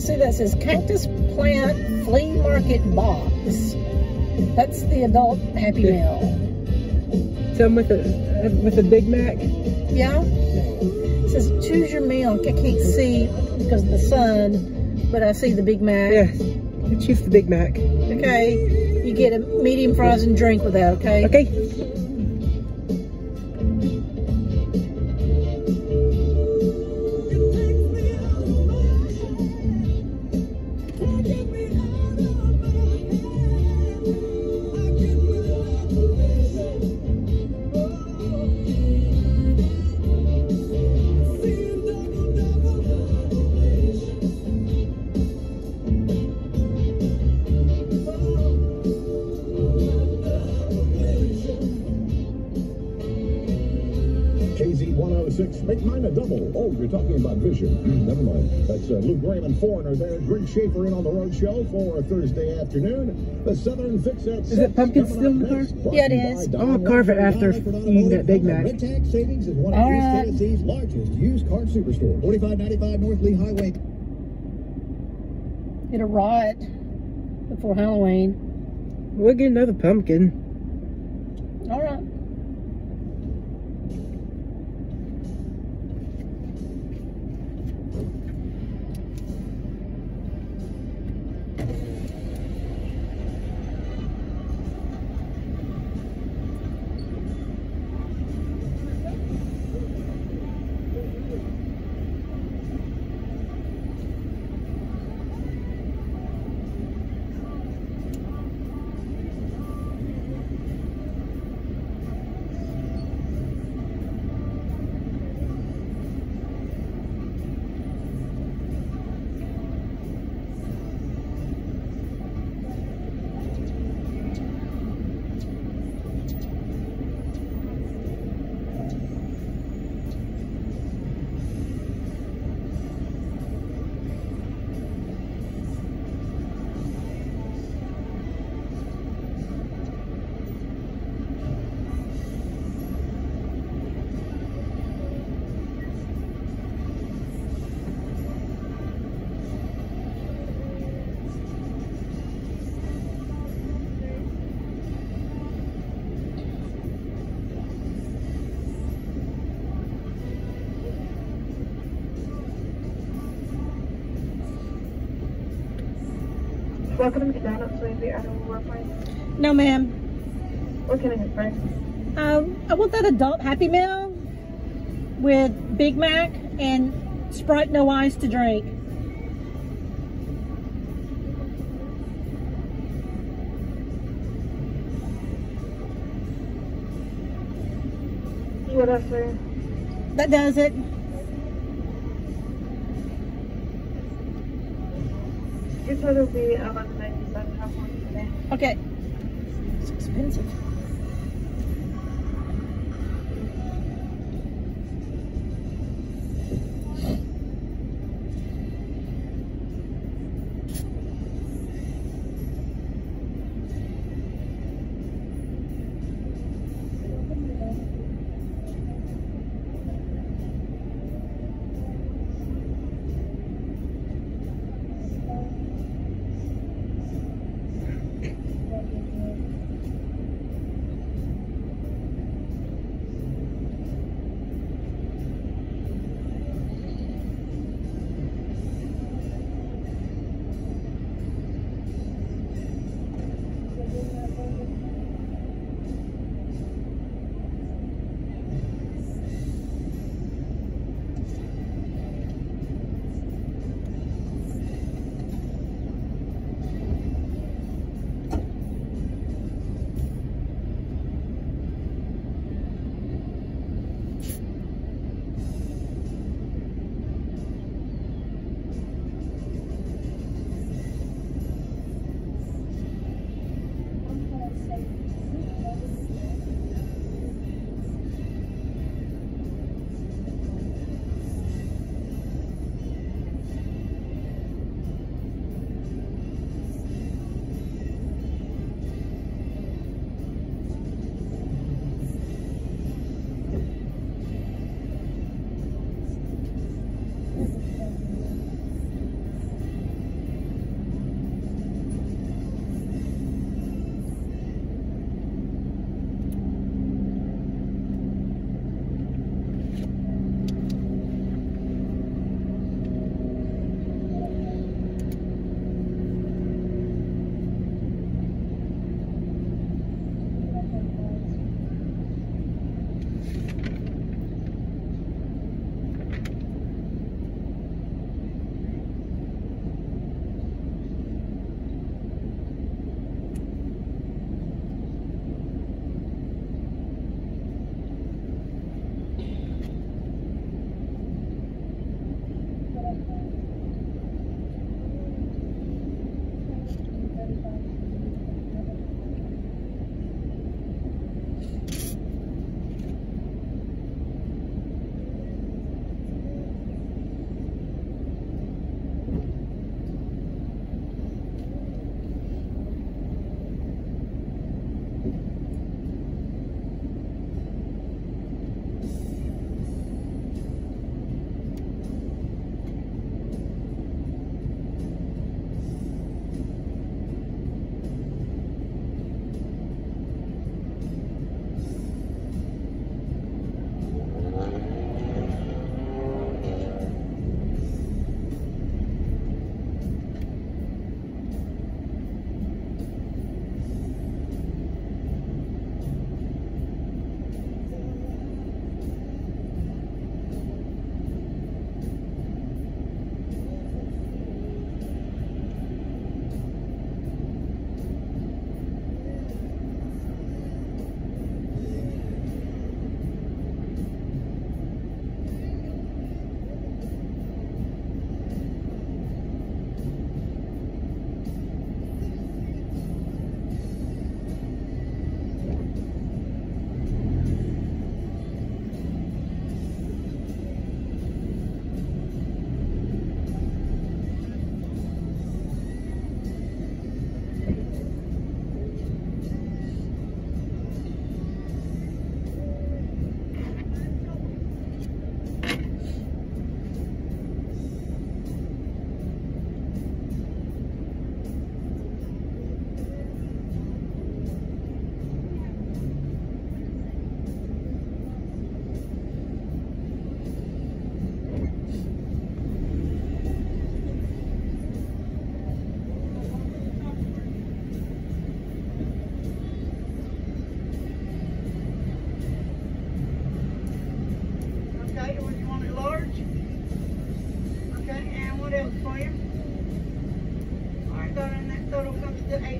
see that says Cactus Plant Flea Market Box. That's the adult Happy Meal. Some with a Big Mac. Yeah. It says choose your meal. I can't see because of the sun, but I see the Big Mac. Yes. Choose the Big Mac. Okay. You get a medium fries and drink with that. Okay. Okay. KZ106, make mine a double. Oh, you're talking about vision. Never mind. That's Luke Raymond Foreigner there. Greg Schaefer in on the road show for Thursday afternoon. The Southern Fix at 6. Is it pumpkin still in the car? Yeah, it is. I'm going to carve it after eating that Big Mac. Red Tax Savings is one of East Tennessee's largest used car superstore. 4595 North Lee Highway. It'll rot before Halloween. We'll get another pumpkin. All right. Welcome to McDonald's, Swayze Animal Workplace. No, ma'am. What can I get for you? I want that adult Happy Meal with Big Mac and Sprite no ice to drink. What else, sir? That does it. Your total will be $11.97. How much today? Okay. It's expensive.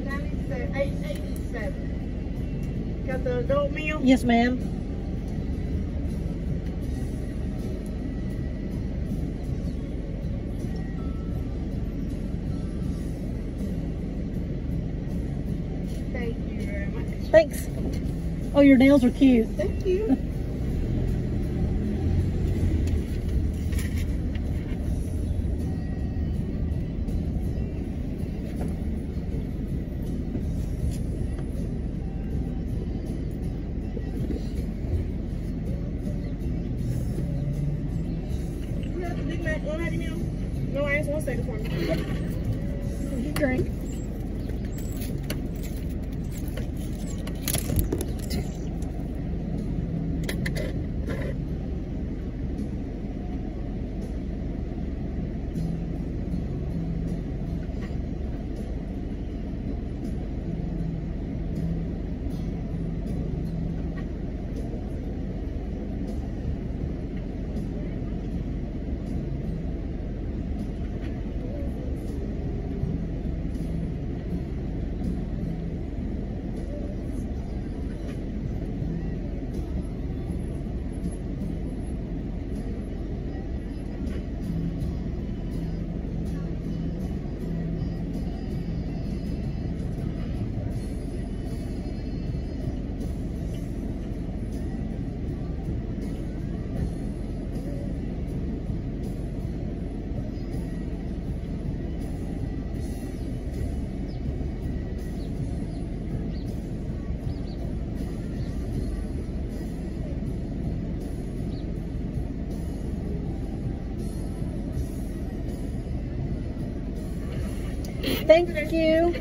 $8.87. Got the adult meal? Yes, ma'am. Thank you very much. Thanks. Oh, your nails are cute. Thank you. No ice, 1 second for me. You drink. Thank you.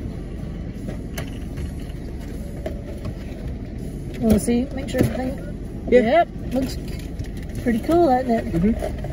Want to see? Make sure everything. Yeah. Yep. Looks pretty cool, doesn't it? Mm-hmm.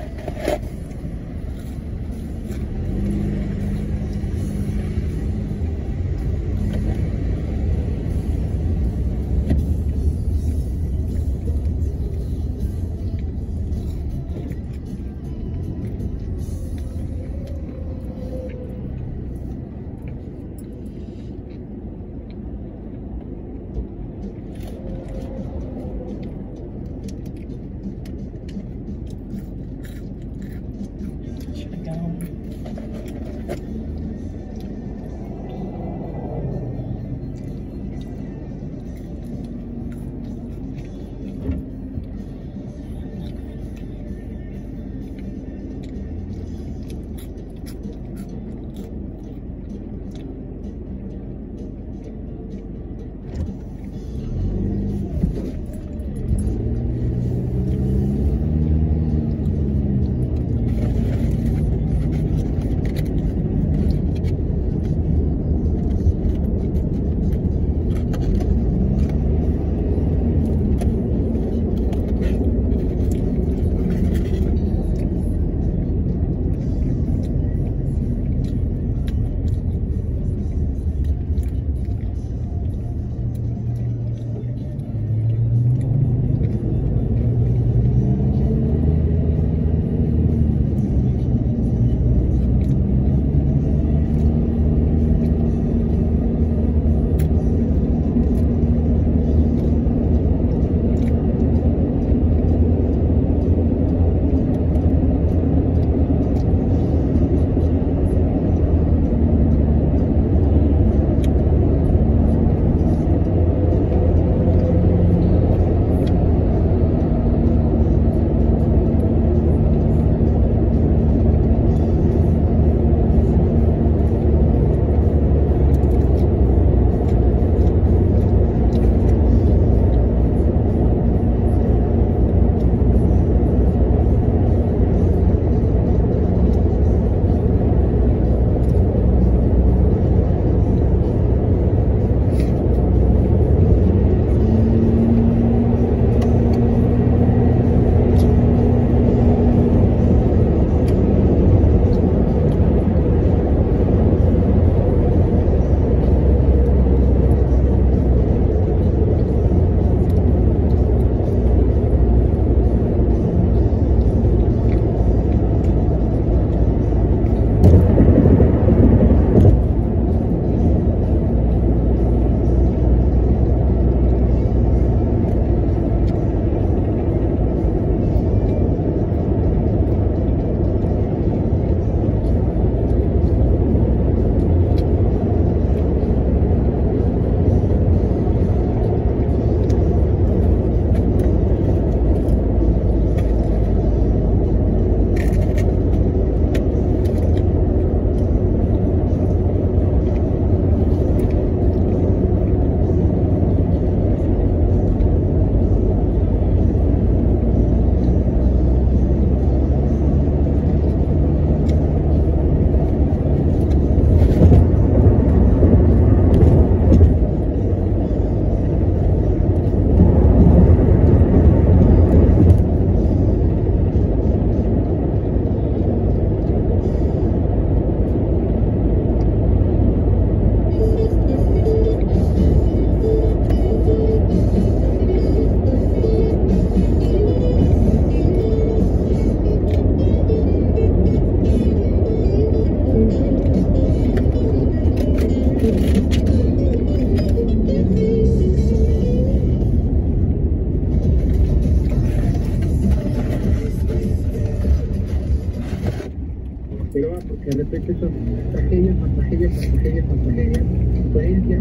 De repente son tragedias, más tragedias, más tragedias, más tragedias. Coherencia.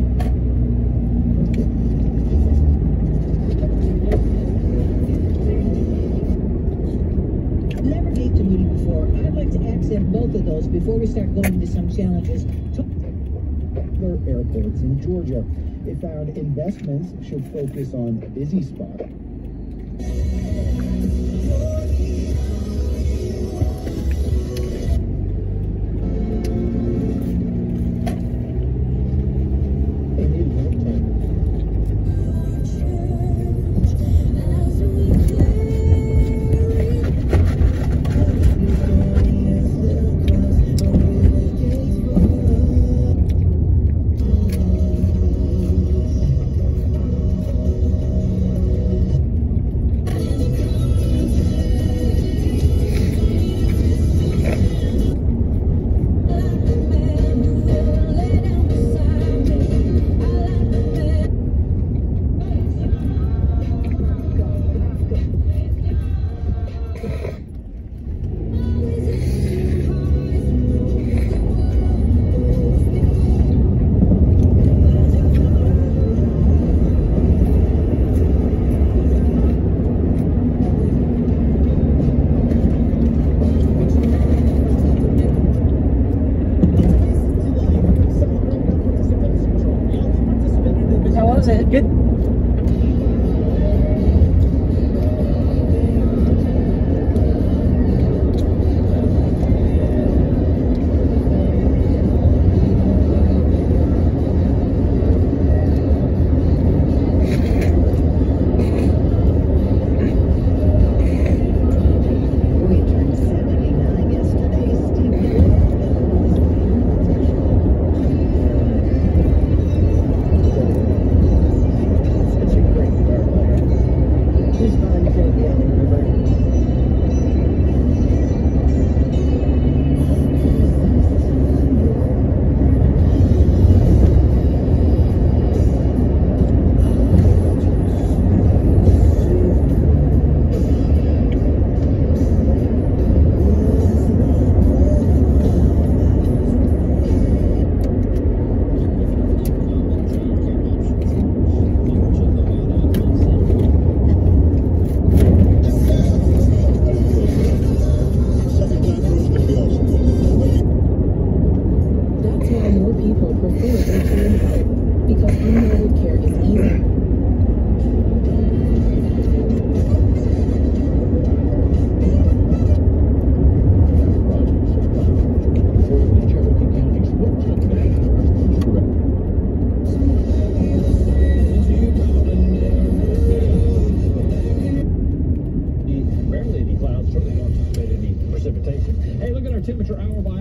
Never gate to Moody before. I'd like to accent both of those before we start going into some challenges. Other airports in Georgia. They found investments should focus on a busy spot. Good. Temperature hour by